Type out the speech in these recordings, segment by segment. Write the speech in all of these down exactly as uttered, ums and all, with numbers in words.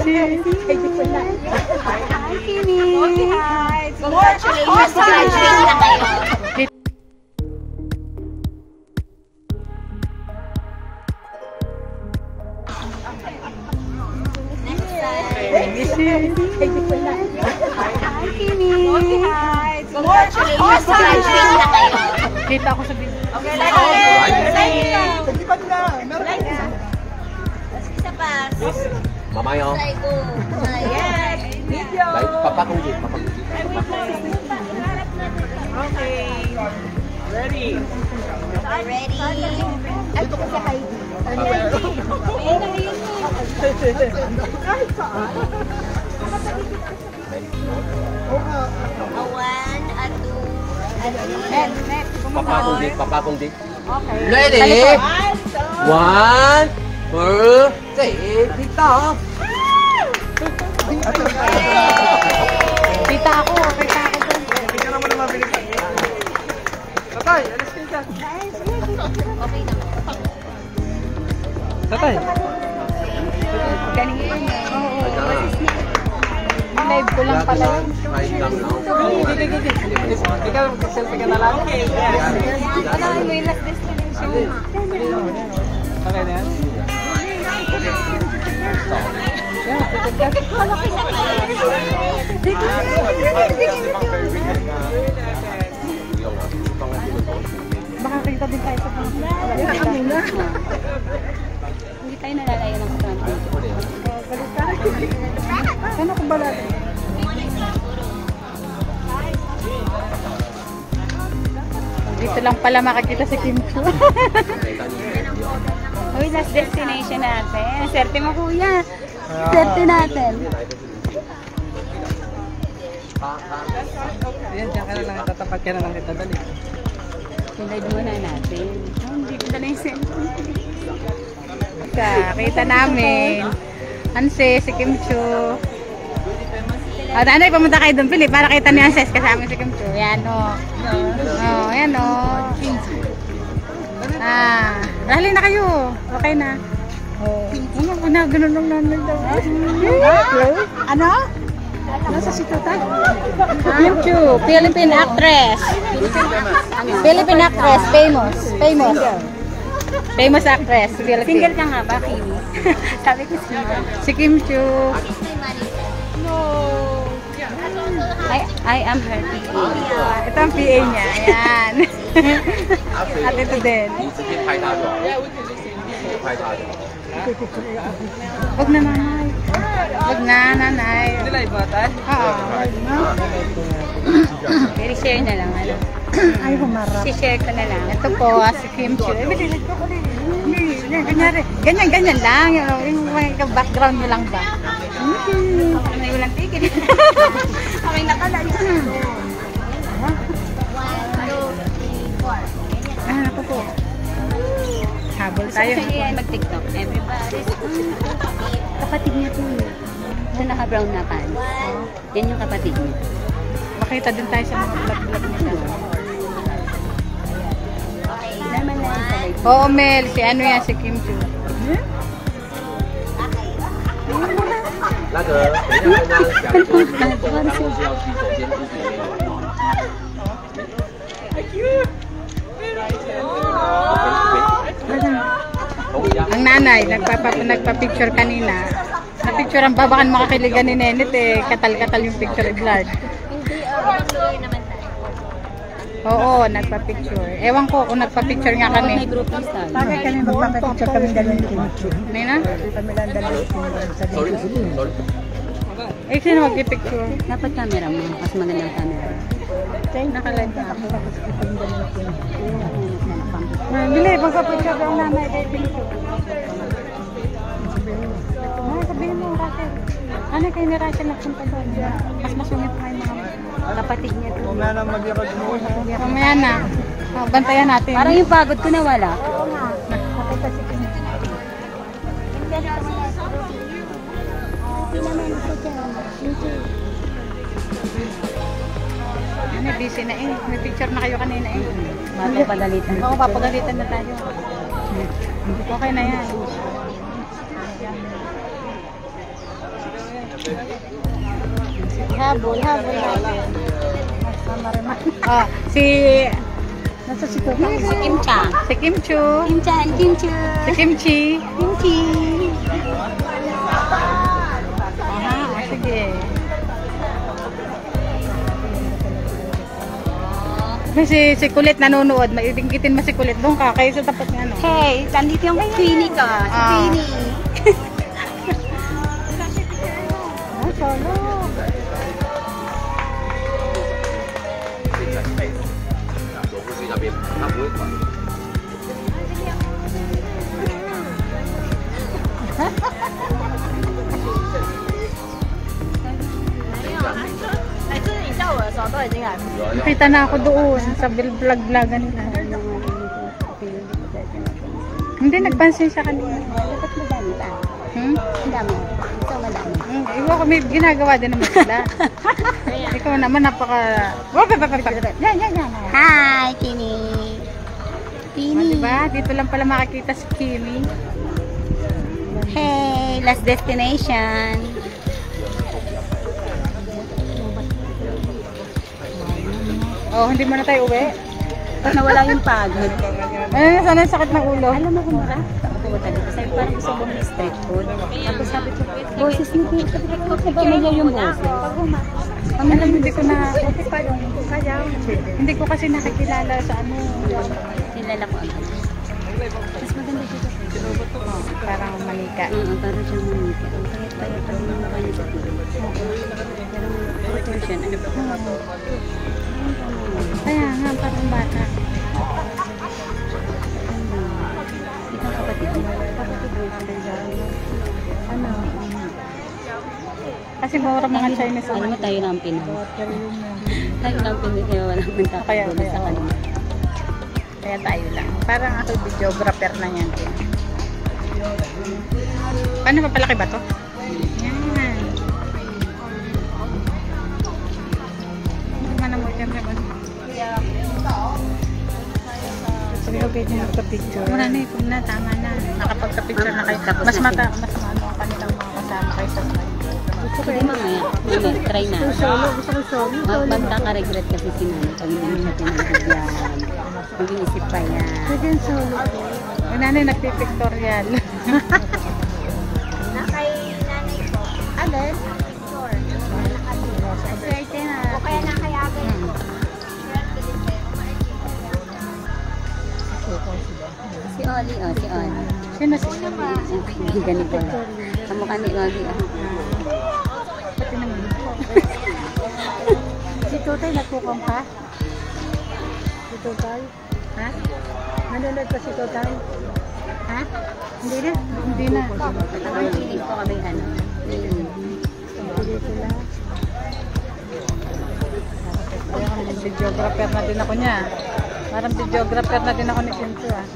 you. Hi, Kimi. Hi. Congratulations! Graduate na kayo. Hi, Kimi. Hi. Congratulations! Graduate na kayo. Kita ako sa video. Okay, like it. Like it. Pagkipan na. Meron Like it. Isa pa. Mamayo. Try ko. Yes. Video. Like, papa kong git, papa kong git. Okay. ready. Ready. Dito ko sa Heidi. Kahit saan. Oo nga. A one, a two, a three. Net, net. Papa kong git, papa kong git. Okay. Ready? One, two, three, dito. Kita ako, kita ako dun. Hindi ka naman na mabilis. Tatay, alas kayo ka. Okay na. Tatay. Kanina yun. Oo. Live ko lang pala yun. Right lang now. Hindi, hindi, hindi. Ikaw, selfie ka na lang. Ano, may last destination. Okay na yan? Baka kita din tayo sa pangalaman. Hindi tayo nalalayo ng front. Saan ako ba natin? Dito lang pala makakita si Kim Chu. Uy, last destination natin. Swerte mo, kuya. Swerte natin. Ayan, dyan ka na lang. Tatapat ka na lang kita dali. Pinad muna natin. Oh, hindi ko dala yung cellphone. Kita namin. Anse, si Kim Chu. O, oh, nanay, pumunta kayo doon, Pili, para kita ni Anses kasama si Kim Chu. Yan, o. Oh, yan, o. Ah, rally na kayo. Okay na. Oh, ano, na, ganun lang namin daw. Ano? Nasa si Tata? Kim Chu, Philippine actress. Philippine actress, famous. Famous. Famous actress, Philippine. Single ka nga ba, Kim? Sabi ko si Si Kim Chu. No. I, I am her P A. Ito ang P A niya. Ayan. At ito din. Huwag na, nanay. Huwag na, nanay. Hindi live ba tayo? Oo. Very share na lang. Ano? Ay, humarap. Si-share ko na lang. Ito po, si Kim Chu. Eh, bilis ko ko rin. Ganyan, ganyan, ganyan lang. Yung mga background nyo lang ba? May walang tigil. May nakalayo. Ah, ako po. Habol tayo. Gusto niya mag-tiktok. Everybody's kapatid niya po. Ito naka-brown na pants. Yan yung kapatid niya. Makita din tayo sa mga vlog-vlog nila. Naman na yung sabay. Oo, Mel. Si ano yan, si Kim Chu. Ang nanay, nagpapa, nagpa-picture kanina. Na-picture ang babakan makakiligan ni Nenet eh. Katal-katal yung picture i-blurred. Hindi, oh, nag-story naman tayo. Oo, nagpa-picture. Ewan ko kung nagpa-picture nga May kami. group ng style. Bakit kami magpapapicture kami dalawang Kim? Nina? Kami lang dalawang Kim sa Sorry, dito. sorry. Eh, sino mag-picture? Dapat camera mo. Mas magandang camera. Nakalive na ako. Kami dalawang Kim. Ah, Bili, magpa-picture daw nanay kay Kim Chu. Ah, sabihin mo, Rachel. Ano kayo ni Rachel nagpunta doon? Mas masungit pa yung mga kapatid niya doon. Kung na lang mag-yakad mo. Mamaya na. Oh, bantayan natin. Parang yung pagod ko nawala. Oo nga. Nakita si Kim Chu. Ano, busy na eh. May picture na kayo kanina eh. Mapapagalitan. Oo, papagalitan na tayo. Okay na yan. Habol, habol natin. Ah, si... Nasa si Kuya? Si Kim Cha. Si Kim Chu. Kim Cha and Kim Chu. Si Kimchi. Kimchi. Ah, sige. Si, si Kulit nanonood. Maibinggitin mo si Kulit doon ka. Kayo sa tapat niya, no? Hey, nandito yung Queenie ko. Si Ah. Queenie. Ah, solo. 너무 지나면 다 보일 거야. Nakita na ako doon sa vlog-vlogan nila. Hindi, nagpansin siya kanina. Dapat madami ba? Hmm? Ang dami. So, madami. Hmm, iwa ko, may ginagawa din naman sila. Ikaw naman, napaka... Wag, wag, wag, wag, wag. Yan, yan, yan. Hi, Queenie. Oh, Queenie. diba? Dito lang pala makikita si Kimi. Hey, last destination. Oh, hindi mo na tayo uwi? Pag nawala yung pagod. Ano, sana sakit ng ulo? Alam mo kung mara? Pumunta dito. Sabi parang gusto bumili street food. Tapos sabi ko, boses ni Kuya. Sabi ko, familiar yung boses. Alam, hindi ko na... Hindi ko kasi nakikilala sa ano. Kilala ko agad. Mas maganda dito. Oh, parang manika. Oo, parang siyang manika. Ang payat-payat pa rin yung mukha niya sa tingin. Pero proportion, ano ba? Kaya nga, parang bata. Ikaw kapatid mo. Kapatid mo, ano? Kasi mura mga Chinese. Alam mo, tayo lang Pinoy. Tayo lang Pinoy, kaya walang Kaya, nagkakagulo kaya, sa kanila. Kaya tayo lang. Parang ako videographer na yan. Paano papalaki ba to? Yan. Mana mo yan naman. Sabi ko pwede nagka-picture. Muna na, kung na, tama na. Nakapagka-picture na kayo. Tapos Mas na mata, mas ano ang kanilang mga kasama kayo sa slide. Hindi mamaya. Mamaya, try na. Solo, gusto ko solo. Oh, magkaka-regret kasi si Nani pag hindi mo siya pinagbigyan. Mag-iisip pa yan. Pwede yung solo ko. Yung nanay nagpipictorial. Kay nanay ko. Alin? Swerte na. O kaya na kay Agay ko. Si Oli, oh, si Oli. Sino si Sino? Ganito lang. Kamukha ni Oli, ah. Pati naman. Si Tutay nagkukong pa? Si Tutay? Ha? Nanonood pa si Tutay? Ha? Hindi na? Hindi na. Ang feeling ko kami, ano, mm. Hindi sila. Parang videographer na din ako niya. Parang videographer na din ako ni Kinto, ah.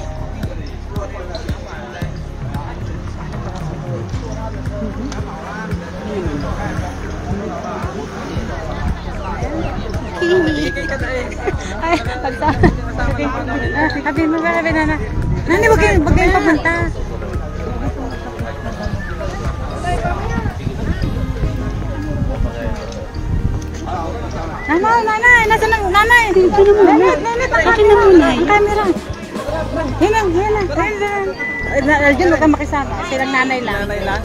Ay, pagsa. Ah, sabi mo ba, sabi na na. Nani, wag kayong, wag kayong papunta. Nanay, nanay, nasa nang, nanay. Akin na muna. Akin na muna. Ang camera. Yan lang, yan lang. Yan lang. Aldian, huwag kang makisama. Silang nanay lang. Nanay lang?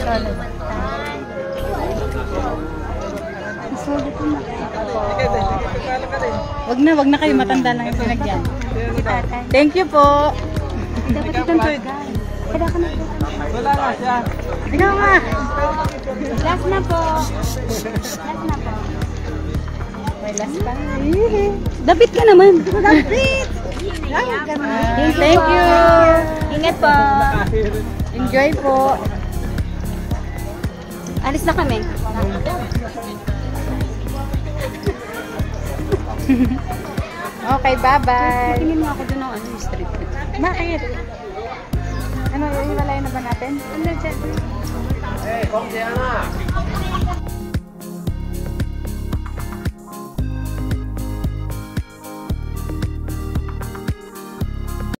Wag na, wag na kayo. Matanda lang yung pinagyan. Thank you po. Dapat itong tour guide. Kada ka na po. Wala na siya. Ikaw nga. Last na po. Last na po. May last pa. Dapit ka naman. Dapit. Thank you. Ingat po. Enjoy po. Alis na kami. Okay, bye-bye. Tingin mo ako doon ng ano, street food. Bakit? Ano, iwalay na ba natin? Ano dyan? 에이, 검지야.